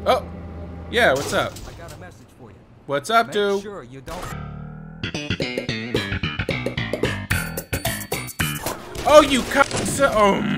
Oh, yeah. What's up? I got a message for you. What's up, dude? Make sure you don't. Oh, you cuss. Oh.